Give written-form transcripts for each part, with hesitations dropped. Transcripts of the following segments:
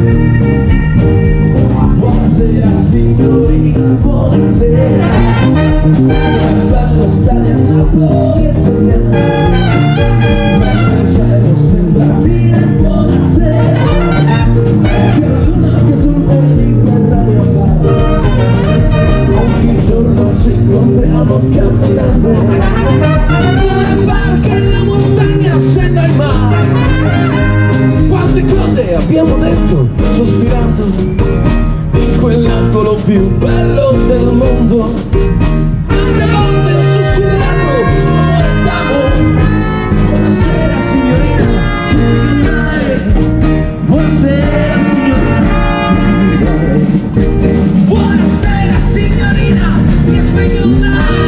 Buonasera signorina, buonasera. È bello stare a Napoli e sognare, mentre il cielo sembra dire buonasera. Che la luna che sul Mediterraneo va. Ogni giorno ci incontriamo camminando nelle barche e la montagna scende al mare. Quante cose abbiamo detto sospirando in quell'angolo più bello del mondo. Quante volte ho sussurrato amore d'amo. Buonasera signorina, chi ti viene? Buonasera signorina, chi ti viene? Buonasera signorina, che svegli un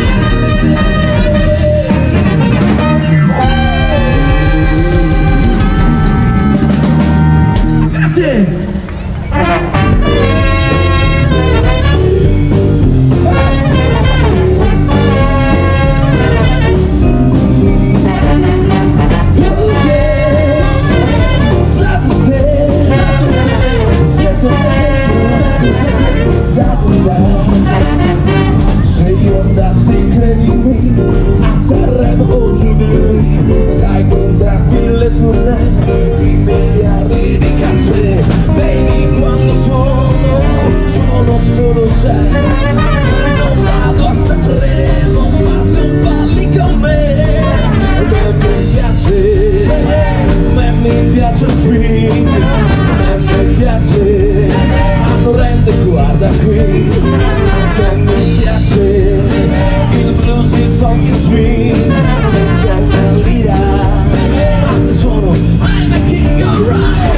grazie. Se io andassi, credimi, a Sanremo o chiuderei, sai, contratti le tournée di miliardi di casse. Vedi quando suono solo jazz. Non vado a Sanremo, ma tu balli con me. Mi piace il swing, mi piace, ma non rende, guarda qui. Mi piace il blues, il funk, il swing, c'è una lira, ma se suono I'm a king, alright.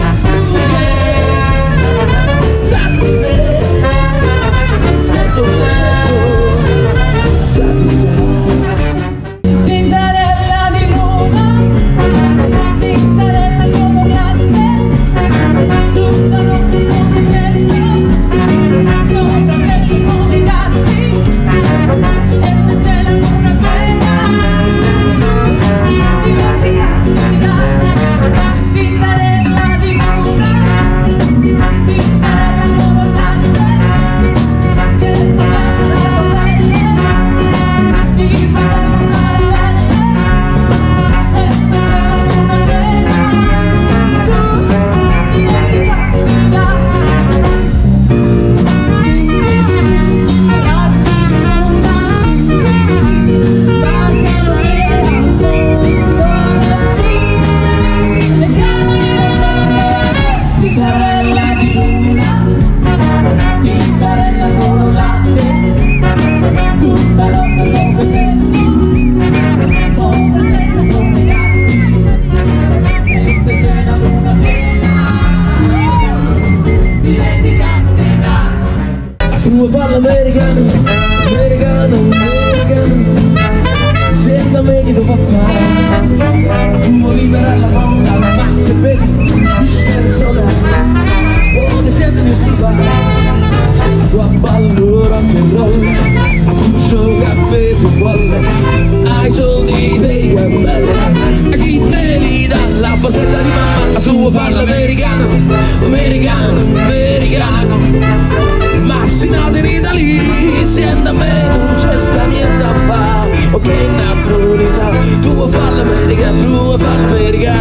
Tu parli americano, americano, americano, sembra me che devo fare. Tu vuoi vivere alla moda, ma se vedi, piscina di soda, o ti senti di stupare. Tu ballo rock and roll, tu giochi a baseball, hai soldi dei cappelli, a chi te li dà la basetta di mamma. Tu vuoi farlo americano, americano, americano, ma si nata in Italia, insieme a me non c'è sta niente a fare. Ok, napolità, tu vuoi fare l'America, tu vuoi fare l'America.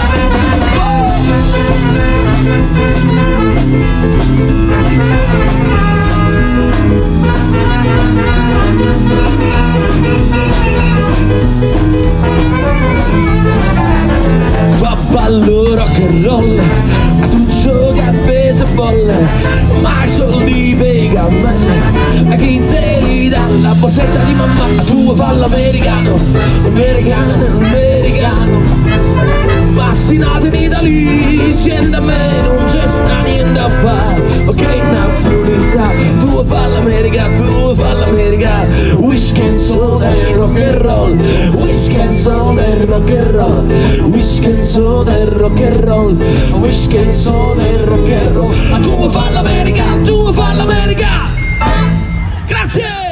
Tu ballo rock and roll, tu giochi a baseball, ma i soldi per cammelli, a chi te li dà la borsetta di mamma. Tu vuoi farlo americano, americano, americano, ma si nata in Italia, insieme a me non c'è sta niente a fare. Ok, napolità, tu vuoi farlo America, tu vuoi farlo America. Whiskey and soda e rock and roll, whiskey and soda e rock and roll, whiskey and soda e rock and roll, whiskey and soda e rock and roll. Ma tu vuoi farlo America, tu vuoi farlo America. Grazie.